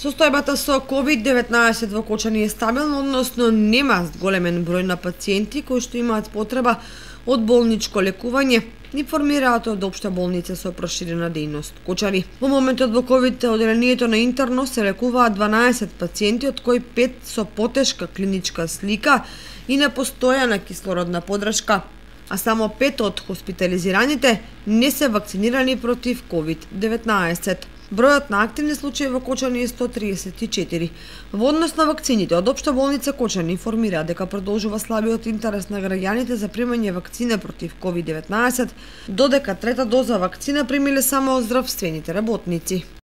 Состојбата со COVID-19 во Кочани е стабилна, односно нема големен број на пациенти кои што имаат потреба од болничко лекување, информираат од Општа болница со проширена дејност Кочани. Во моментот во ковид оделението на интерно се лекуваат 12 пациенти, од кои 5 со потешка клиничка слика и непостојана кислородна подршка, а само 5 од хоспитализираните не се вакцинирани против COVID-19. Бројот на активни случаи во Кочани е 134. Во однос на вакцините, од Општа болница Кочани информира дека продолжува слабиот интерес на граѓаните за примање вакцина против COVID-19, додека трета доза вакцина примиле само здравствените работници.